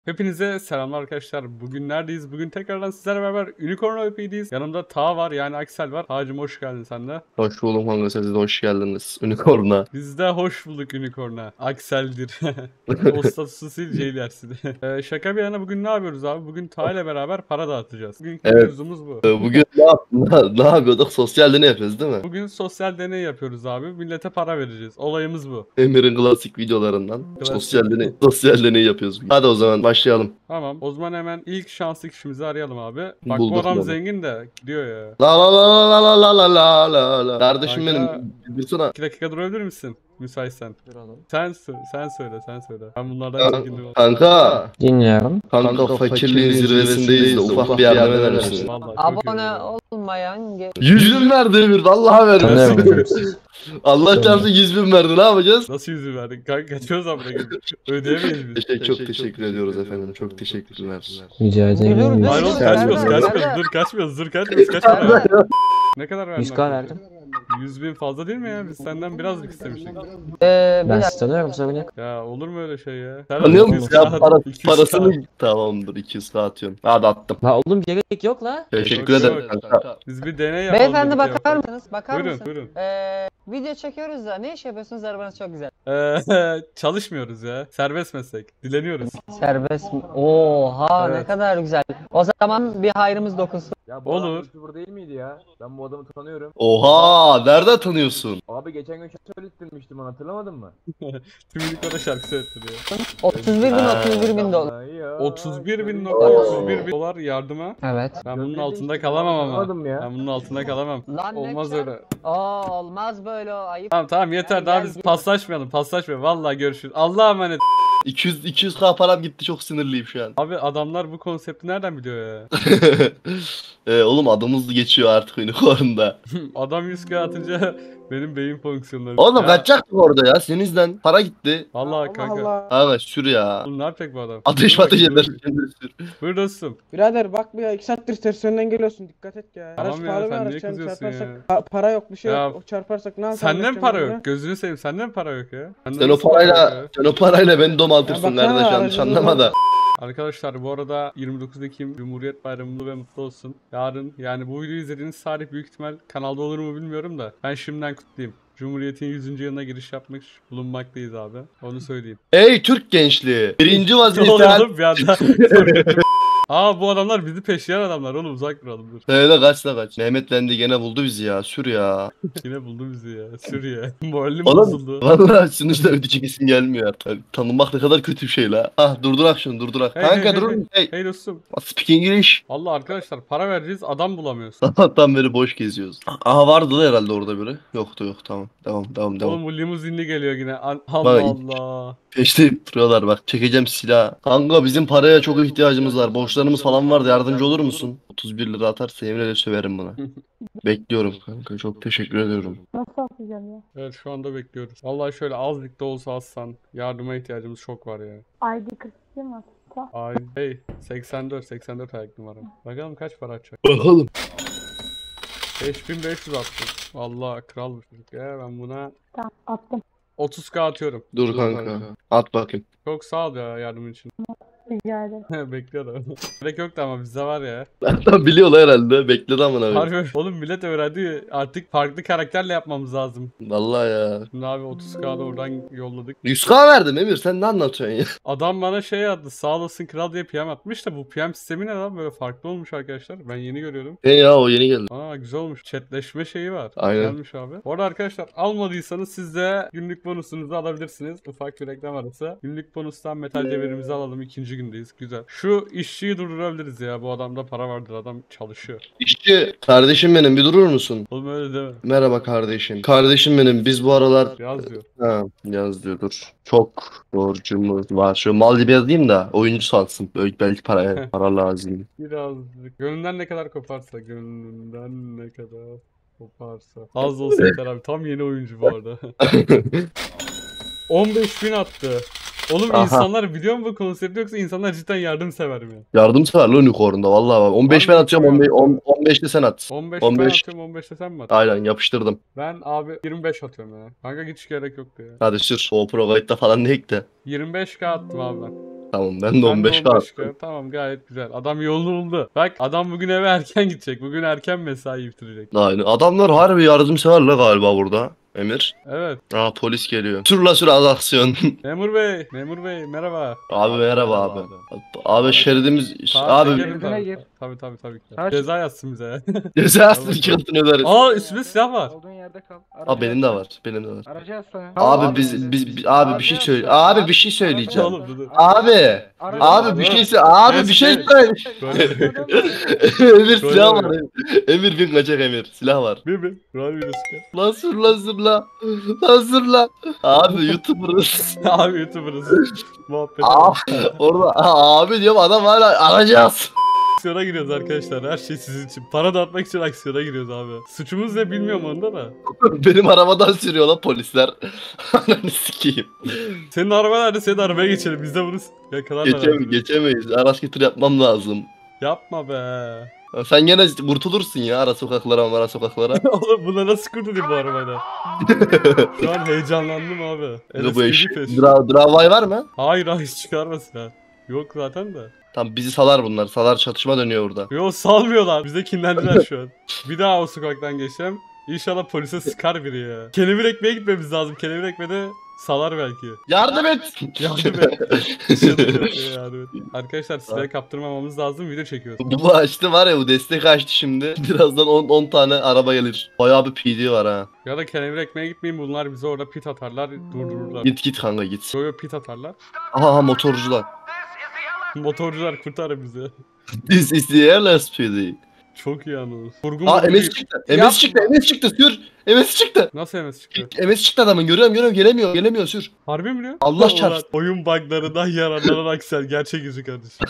Hepinize selamlar arkadaşlar. Bugün neredeyiz? Bugün tekrardan sizlerle beraber Unicorn OP'deyiz. Yanımda Ta var, yani Aksel var. Ta'cım hoş geldin sen de. Hoş buldum kanka, siz de hoş geldiniz Unicorn'a. Biz de hoş bulduk Unicorn'a. Aksel'dir. O statüsü sil dersin. Şaka bir yana bugün ne yapıyoruz abi? Bugün Ta ile beraber para dağıtacağız. Bugünkü Evet. mevzumuz bu. Bugün ne yapıyorduk? Sosyal deney yapıyoruz değil mi? Bugün sosyal deney yapıyoruz abi. Millete para vereceğiz. Olayımız bu. Emir'in klasik videolarından Klasik. sosyal deney yapıyoruz. Hadi o zaman başlayalım. Tamam. O zaman hemen ilk şanslı kişimizi arayalım abi. Bak bu Bulduk adam bunu. zengin de gidiyor ya. La la la la la la la la la la. Kardeşim Kanka- benim, dursana. 2 dakika durabilir misin? Müsaitsen. Sen söyle. Ben bunlardan çekindim. Kanka, Dinliyorum. kanka fakirliğin zirvesindeyiz de ufak bir yardım eder misin? Vallahi çok iyi Abone oldu. olmayan 100 bin verdi Emir, vallahi Tanıyorum. vermesin. Allah çarpsın 100 bin verdi, ne yapacağız? Nasıl yüzü verdik? Kanka kaçıyoruz amına koyayım. Ödeyemeyiz biz. Çok teşekkür ediyoruz efendim, çok teşekkürler. Rica ederim. Hayır oğlum kaçmıyoruz. Dur kaçma. Ne kadar verdin? 100K verdim. 100 bin fazla değil mi ya? Biz senden birazcık istemiştik. Ben sizi tanıyorum, sorun yok. Ya olur mu öyle şey ya? Sen Tanıyor de musun 200 ya kağıt- 200 parasını? kağıt. Tamamdır, 200 atıyorum. Hadi attım. La oğlum gerek yok la. Teşekkür Yok, ederim yok. kanka. Biz bir deney yapalım. Beyefendi birlikte bakar yapalım. mısınız? Bakar Buyurun mısınız? buyurun. Video çekiyoruz da ne iş yapıyorsunuz? Arabanız çok güzel. Çalışmıyoruz ya. Serbest meslek. Dileniyoruz. Serbest mi? Oha Evet. ne kadar güzel. O zaman bir hayrımız dokunsun. Ya bu Olur. adam YouTuber değil miydi ya? Ben bu adamı tanıyorum. Oha, nereden tanıyorsun? Abi geçen gün şarkı söylettirmiştim bana, hatırlamadın mı? Tüm Unicorn'a şarkı söylettiriyor. 31 bin dolar. Ay ya. 31 bin dolar yardıma. Evet. Ben bunun Gözleri altında işte, kalamam ama. anlamadım ya. Ben bunun altında kalamam. Lan ne Olmaz güzel. öyle. Olmaz böyle o ayıp. Tamam yeter, daha biz paslaşmayalım. Vallahi görüşürüz. Allah'a emanet. 200k param gitti, çok sinirliyim şu an. Abi adamlar bu konsepti nereden biliyor ya? Oğlum adımız geçiyor artık Unicorn'da. Adam 100k atınca benim beyin fonksiyonları. Oğlum Ya, kaçacaktık orada ya, senin yüzden. Para gitti. Vallahi kanka. Abi sür ya. Oğlum ne yapacak bu adam? Ateş Dur ateş bakayım, eder. dur. Buyur dostum. Birader bak bir ya 2 saattir tersinden geliyorsun, dikkat et ya. Tamam Araç ya, pahalı bir sen niye araç, yani kızıyorsun çarparsak ya? para yok, bir şey Ya, yok. O çarparsak ne yapalım? Senden para yok. Gözünü seveyim, senden para yok ya. Sen o parayla beni domaltırsın Ya baksana, kardeş, yanlış aracınız anlama da. Arkadaşlar bu arada 29 Ekim Cumhuriyet Bayramı mutlu ve mutlu olsun. Yarın, yani bu videoyu izlediğiniz tarih büyük ihtimal kanalda olur mu bilmiyorum da ben şimdiden kutlayayım. Cumhuriyet'in 100. yılına giriş yapmış bulunmaktayız abi. Onu söyleyeyim. Ey Türk gençliği! Birinci Ne vazife. oluyor oğlum bir anda? Aa bu adamlar bizi peşleyen adamlar oğlum, uzak duralım dur. Söyle kaç. Mehmet Lendi gene buldu bizi ya. Sür ya. Yine buldu bizi ya. Sür ya. Moralim Oğlum bozuldu. vallahi şunu işte ödeyecek isim gelmiyor artık. Tanınmak ne kadar kötü bir şey la. Ah durdurak şunu, durdurak. Hey, Kanka hey, durur hey, musun? Hey. Hey dostum. Speak English. Allah arkadaşlar para vereceğiz, adam bulamıyorsun. Sabahtan beri boş geziyoruz. Aha vardı da herhalde orada biri. Yoktu, yok, tamam. Devam. Oğlum bu limuzinli geliyor yine. Allah Bak, Allah. Peşteyip duruyorlar bak. Çekeceğim silah. Kanka bizim paraya çok ihtiyacımız var. Borçlarımız falan vardı. Yardımcı olur musun? 31 lira atarsa Emre'yle söverim buna. Bekliyorum kanka. Çok teşekkür ediyorum. Evet şu anda bekliyoruz. Vallahi şöyle azlık da olsa alsan, yardıma ihtiyacımız çok var ya. ID 42 mi? Ay hey 84 ayak numaram. Bakalım kaç para atacak. Bakalım. 5500 attım. Vallahi kral bir çocuk ya, ben buna Tamam attım. 30k atıyorum. Dur kanka. At bakayım. Çok sağ ol ya yardımın için. Rica ederim. Bekliyor da. Gerek yoktu ama bizde var ya. Adam biliyorlar herhalde. Bekledi amına koyayım. Harbi oğlum millet öğrendi, artık farklı karakterle yapmamız lazım. Vallahi ya. Şimdi abi 30k da oradan yolladık. 100k verdim Emir. Sen ne anlatıyorsun ya? Adam bana şey attı, sağ olasın kral diye PM atmış da bu PM sistemi ne lan, böyle farklı olmuş arkadaşlar. Ben yeni görüyorum. Ya o yeni geldi. Aa güzel olmuş. Chatleşme şeyi var. Aynen. Güzelmiş abi. Bu arada arkadaşlar almadıysanız siz de günlük bonusunuzu alabilirsiniz. Ufak bir reklam arası. Günlük bonustan metal cevherimizi alalım. 2. gündeyiz. Güzel. Şu işçiyi durdurabiliriz ya. Bu adamda para vardır. Adam çalışıyor. İşçi kardeşim benim, bir durur musun? Oğlum öyle deme. Merhaba kardeşim. Kardeşim benim, biz bu aralar... Yaz diyor. Ha, yaz diyor, dur. Çok borcumuz var. Şu mal gibi yazayım da oyuncu satsın. Belki para lazım. Birazcık. Gönlünden ne kadar koparsa. Gönlünden ne kadar koparsa. Az olsa yeter abi. Tam yeni oyuncu bu arada. 15.000 attı. Oğlum Aha. insanlar biliyor mu bu konsepti, yoksa insanlar cidden yardımsever mi? Yardımsever lan Unicorn'da vallahi bak. 15 ben Harbi atıyorum, mi? 15 de sen at. 15 ben 15. atıyorum, 15'te sen mi atıyorsun? Aynen yapıştırdım. Ben abi 25 atıyorum ya. Kanka hiç gerek yoktu ya. Hadi sür. O pro kayıtta falan değil de. 25k attım abi ben. Tamam ben de Ben de 15 15K. Tamam gayet güzel. Adam yolunu buldu. Bak adam bugün eve erken gidecek. Bugün erken mesai bitirecek. Aynen. Adamlar harbi yardımsever la galiba burada. Emir. Evet. Aa polis geliyor. Sür la sür az aksiyon. Memur bey. Memur bey merhaba. Abi merhaba abi. Abi şeridimiz Abi abi gelin Şeridine tabii. gir. Tabii ki. Kaç? Ceza yazsın bize. cezasını iki katını öderiz. Aa üstünde silah var. Olduğun yerde kal. Aa benim de var. Benim de var. Aracı yaslanın. Abi abi bir şey söyle. Abi bir şey söyleyeceğim. Oğlum dur. Abi. Abi bir şey söyle. Abi bir şey söyle. Emir silah var. Emir bin kaçak Emir. Silah var. Bir. Rol videosu. Lan sür lan sür lan. Lan sür lan. Abi YouTuber'ız. Abi YouTuber'ız. Muhabbet. Abi orada abi diyorum adam hala arayacağız. Aksiyona giriyoruz arkadaşlar. Her şey sizin için. Para dağıtmak için aksiyona giriyoruz abi. Suçumuz ne bilmiyorum onda da. Benim arabadan sürüyor lan polisler. Ananı sikeyim. Senin araba nerede? Senin arabaya geçelim. Biz de bunu yakalarlar. Geçemeyiz. Araç getir yapmam lazım. Yapma be. Sen gene kurtulursun ya ara sokaklara. Oğlum buna nasıl kurtulayım bu arabayla? Şu an heyecanlandım abi. Bu eş. LSPD peşi. Dravay var mı? Hayır hiç çıkarmasın ha. Yok zaten de. Tam bizi salar bunlar. Salar çatışma dönüyor orada. Yok salmıyorlar. Bize kinlendiler şu an. Bir daha o sokaktan geçeceğim. İnşallah polise sıkar biri ya. Kelebir ekmeğe gitmemiz lazım. Kelebir ekmeğe salar belki. Yardım et. Yardım et. Çıldırıyor, yardım et. Arkadaşlar silah kaptırmamamız lazım. Video çekiyoruz. Bu açtı var ya bu destek açtı şimdi. Birazdan 10 tane araba gelir. Bayağı bir PD var ha. Ya da kelebir ekmeğe gitmeyin. Bunlar bize orada pit atarlar. Durdururlar. Git kanka git. Yo pit atarlar. Aha motorcular. Motorcular kurtarın bizi. This is the LSPD. Çok iyi anladınız. Vurgun Aa vurgun MS değil. çıktı. Yapma. MS çıktı sür. MS çıktı. Nasıl MS çıktı? MS çıktı adamın görüyorum gelemiyor sür. Harbi mi diyor? Allah Ulan, çarpsın. oyun buglarından yararlanan Aksel. Gerçek yüzü kardeşim.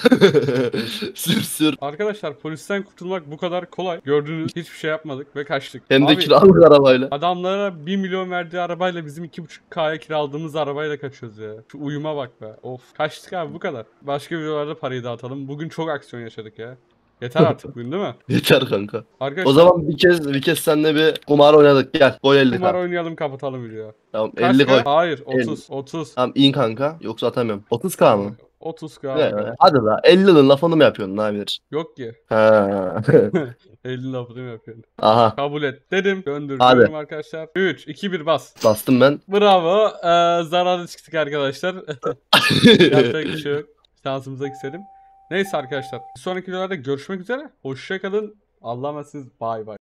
sür. Arkadaşlar polisten kurtulmak bu kadar kolay. Gördüğünüz hiçbir şey yapmadık ve kaçtık. Hem de Abi, kiralık arabayla. adamlara 1 milyon verdiği arabayla bizim 2,5K'ya kiraladığımız arabayla kaçıyoruz ya. Şu uyuma bak be. Of. Kaçtık abi bu kadar. Başka videolarda parayı dağıtalım. Bugün çok aksiyon yaşadık ya. Yeter artık bugün değil mi? Yeter kanka. Arkadaşlar O zaman bir kez seninle bir kumar oynadık. Gel koy 50 kumar kanka. oynayalım kapatalım videoyu. Tamam Kaç 50 K? koy. Hayır 30. Tamam in kanka. Yoksa atamıyorum. 30k mı? 30K. Ne? Hadi la 50'nin lafını mı yapıyorsun ne yapıyorsun? Yok ki. Ha. 50 lafını mı yapıyorsun? Aha Kabul et dedim. Döndürüyorum arkadaşlar. 3, 2, 1 bas. bastım ben. Bravo. Zararlı çıktık arkadaşlar. Yapacak bir şey yok. Şansımıza küselim. Neyse arkadaşlar. Bir sonraki videolarda görüşmek üzere. Hoşça kalın. Allah'a emanetsiniz. Bay bay.